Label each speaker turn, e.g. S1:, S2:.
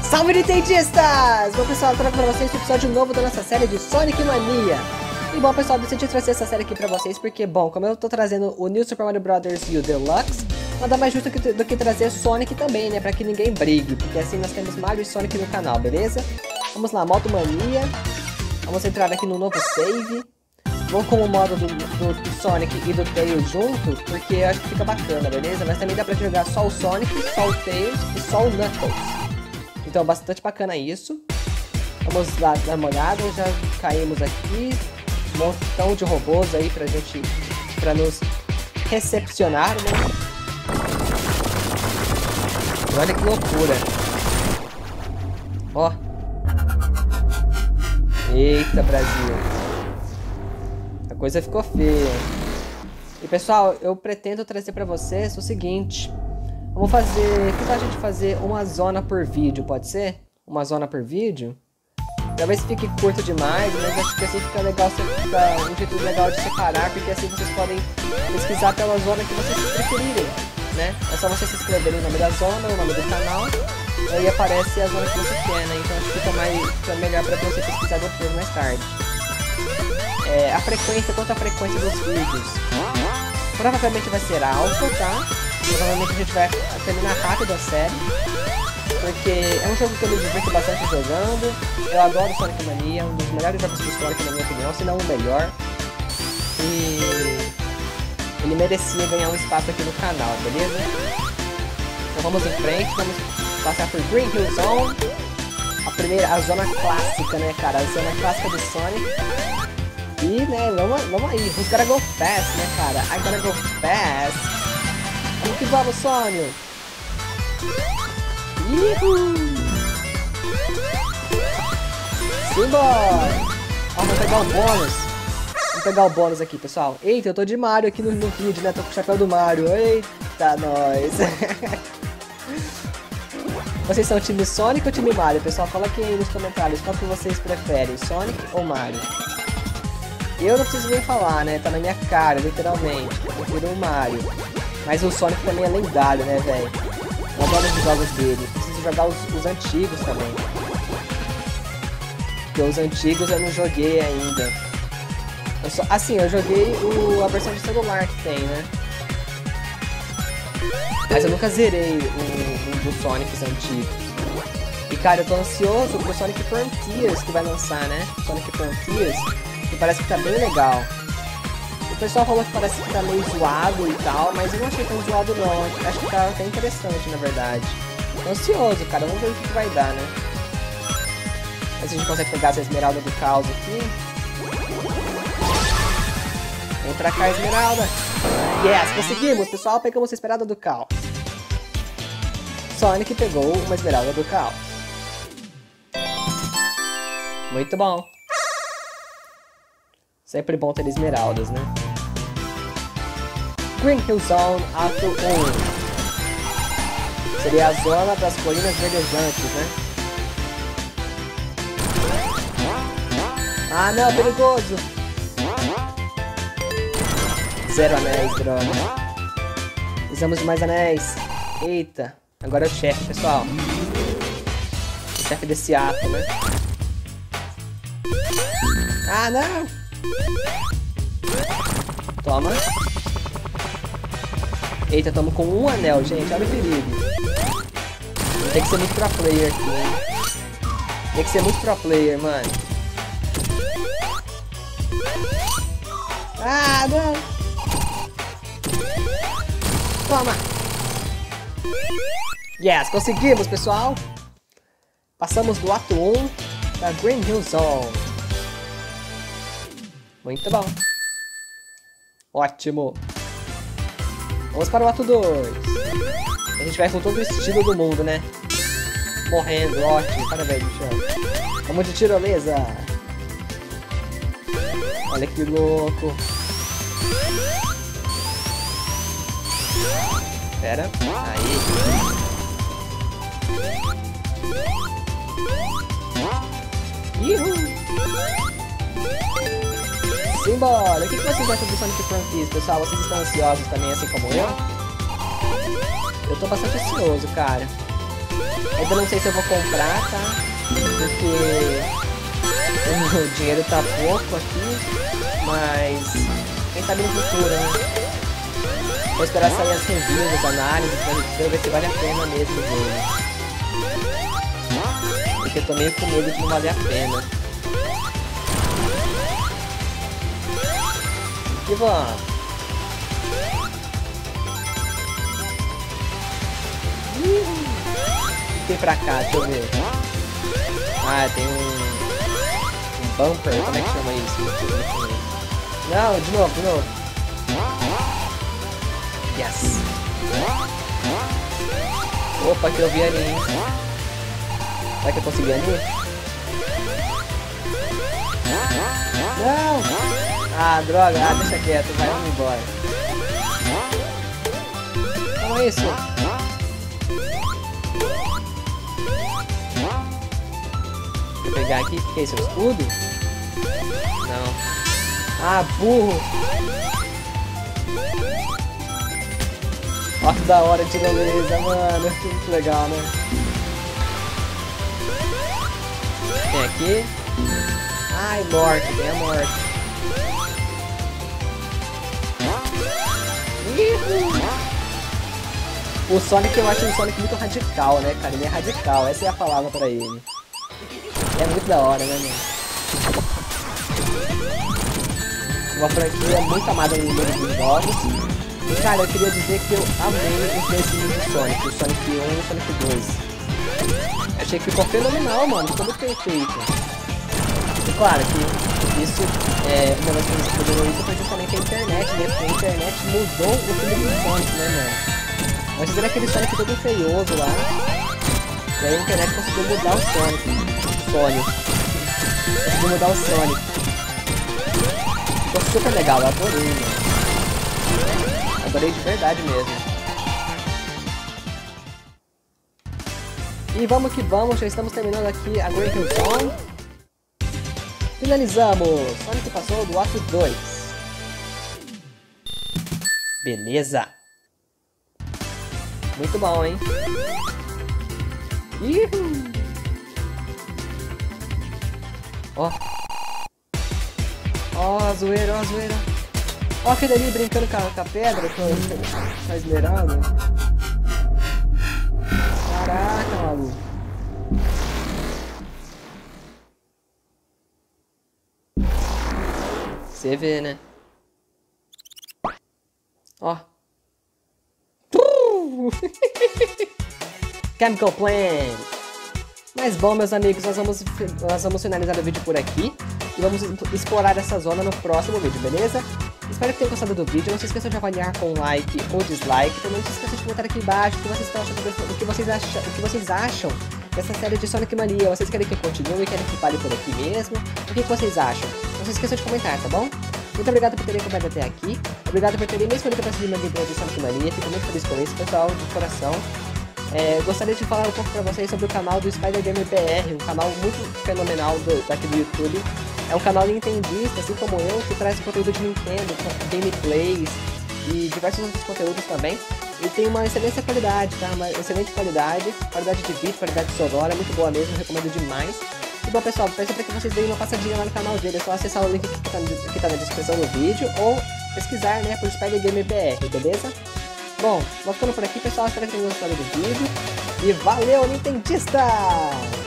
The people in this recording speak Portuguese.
S1: Salve, nintendistas! Bom, pessoal, eu trago pra vocês um episódio novo da nossa série de Sonic Mania. E bom, pessoal, decidi trazer essa série aqui pra vocês porque, bom, como eu tô trazendo o New Super Mario Bros. U Deluxe, nada mais justo do que trazer Sonic também, né? Pra que ninguém brigue, porque assim nós temos Mario e Sonic no canal, beleza? Vamos lá, modo Mania. Vamos entrar aqui no novo save. Vou com o modo do Sonic e do Tails junto, porque eu acho que fica bacana, beleza? Mas também dá pra jogar só o Sonic, só o Tails e só o Knuckles. Então, bastante bacana isso. Vamos lá dar uma olhada, já caímos aqui. Um montão de robôs aí pra nos recepcionar, né? Olha que loucura. Ó. Eita, Brasil. A coisa ficou feia. E pessoal, eu pretendo trazer pra vocês o seguinte. Vamos fazer... que tal a gente fazer uma zona por vídeo, pode ser? Uma zona por vídeo? Talvez fique curto demais, mas acho que assim fica legal, fica um jeito legal de separar, porque assim vocês podem pesquisar pela zona que vocês preferirem, né? É só vocês se inscreverem no nome da zona, o nome do canal, aí aparece a zona que você quer, né? Então acho que fica melhor pra você pesquisar depois, mais tarde. A frequência, quanto à frequência dos vídeos, provavelmente vai ser alta, tá? Provavelmente a gente vai terminar rápido a série, porque é um jogo que eu me divirto bastante jogando. Eu adoro Sonic Mania, um dos melhores jogos de Sonic na minha opinião, se não o melhor. E ele merecia ganhar um espaço aqui no canal, beleza? Então vamos em frente, vamos passar por Green Hill Zone, a zona clássica, né, cara? A zona clássica do Sonic. E, né, vamos aí, who's gotta go fast, né, cara? I gotta go fast. Vamos que vamos, Sonic! Uhul! Simbora! Ó, vamos pegar o bônus. Vamos pegar o bônus aqui, pessoal. Eita, eu tô de Mario aqui no vídeo, né? Tô com o chapéu do Mario. Eita, nós! Vocês são time Sonic ou time Mario? Pessoal, coloquem aí nos comentários qual que vocês preferem, Sonic ou Mario. Eu não preciso nem falar, né? Tá na minha cara, literalmente. Eu prefiro o Mario. Mas o Sonic também é lendário, né, velho? Eu adoro os jogos dele. Preciso jogar os antigos também. Porque os antigos eu não joguei ainda. Eu joguei a versão de celular que tem, né? Mas eu nunca zerei os Sonics antigos. E cara, eu tô ansioso pro Sonic Frontiers que vai lançar, né? Sonic Frontiers, que parece que tá bem legal. O pessoal falou que parece que tá meio zoado e tal, mas eu não achei tão zoado não. Acho que tá até interessante, na verdade. Tô ansioso, cara. Vamos ver o que vai dar, né? Ver se a gente consegue pegar essa esmeralda do caos aqui. Vem pra cá, esmeralda. Yes, conseguimos, pessoal. Pegamos a esmeralda do caos. Sonic pegou uma esmeralda do caos. Muito bom. Sempre bom ter esmeraldas, né? Green Hill Zone Ato 1. Seria a zona das colinas verdejantes, né? Ah, não, perigoso! 0 anéis, droga. Precisamos de mais anéis. Eita, agora é o chefe, pessoal. O chefe desse ato, né? Ah, não! Toma. Eita, tamo com um anel, gente. Olha o perigo. Tem que ser muito pro player aqui, hein? Tem que ser muito pro player, mano. Ah, não. Toma. Yes, conseguimos, pessoal. Passamos do ato 1 da Green Hill Zone. Muito bom. Ótimo. Vamos para o ato 2. A gente vai com todo o estilo do mundo, né? Morrendo, ótimo. Parabéns, bichão. Vamos de tirolesa. Olha que louco. Pera. Aí. Uhul. Simbora! O que vocês acham do Sonic Frontiers, pessoal? Vocês estão ansiosos também, assim como eu? Eu tô bastante ansioso, cara. É Ainda não sei se eu vou comprar, tá? Porque o dinheiro tá pouco aqui, mas quem sabe no futuro, né? Vou esperar sair as reviews, as análises, pra ver se vale a pena mesmo o jogo. Porque eu tô meio com medo de não valer a pena. E vamos! Tem pra cá, deixa eu ver. Ah, tem um bumper, como é que chama isso? Não, de novo, de novo. Yes! Opa, que eu vi ali, hein? Será que eu consegui ali? Não! Ah, droga! Ah, deixa quieto, vai, vamos embora. Toma isso! Vou pegar aqui, o que é isso? Escudo? Não. Ah, burro! Olha que da hora de beleza, mano. Muito legal, né? Tem aqui. Ai, morte, tem a morte. O Sonic, eu acho um Sonic muito radical, né, cara? Ele é radical, essa é a palavra pra ele. É muito da hora, né, mano? Uma franquia muito amada no mundo dos jogos. E, cara, eu queria dizer que eu amei os dois filmes do Sonic, o Sonic 1 e o Sonic 2. Achei que ficou fenomenal, mano, ficou muito bem feito. E claro que isso é uma das coisas que melhorou isso foi justamente a internet, né? Porque a internet mudou o filme do Sonic, né, mano? Antes era aquele Sonic todo feioso lá. E aí a internet conseguiu mudar o Sonic. Conseguiu mudar o Sonic. Ficou super legal, eu adorei, mano. Adorei de verdade mesmo. E vamos que vamos, já estamos terminando aqui a Great Hill Zone. Finalizamos! Sonic passou do ato 2. Beleza! Muito bom, hein? Ihu! Ó! Ó, a zoeira, ó, a zoeira! Ó aquele ali brincando com a pedra, com a esmeralda. Caraca, maluco! Você vê, né? Ó. Chemical Plant. Mas bom, meus amigos, nós vamos finalizar o vídeo por aqui. E vamos explorar essa zona no próximo vídeo, beleza? Espero que tenham gostado do vídeo. Não se esqueçam de avaliar com like ou dislike. Também não se esqueçam de comentar aqui embaixo o que vocês estão achando, o que vocês acham dessa série de Sonic Mania. Vocês querem que continue, querem que pare por aqui mesmo? O que vocês acham? Não se esqueçam de comentar, tá bom? Muito obrigado por terem acompanhado até aqui. Obrigado por terem me escolhido para assistir meu gameplay de Sonic Mania. Fico muito feliz com isso, pessoal, de coração. Gostaria de falar um pouco para vocês sobre o canal do Spider Gamer BR, um canal muito fenomenal daqui do YouTube. É um canal nintendista, assim como eu, que traz conteúdo de Nintendo, gameplays e diversos outros conteúdos também. E tem uma excelente qualidade, tá? Uma excelente qualidade de vídeo, qualidade sonora, muito boa mesmo, recomendo demais. E bom, pessoal, peço para que vocês deem uma passadinha lá no canal dele, é só acessar o link que tá na descrição do vídeo ou pesquisar, né, por Spider Gamer BR, beleza? Bom, vou ficando por aqui, pessoal, espero que tenham gostado do vídeo e valeu, Nintendista!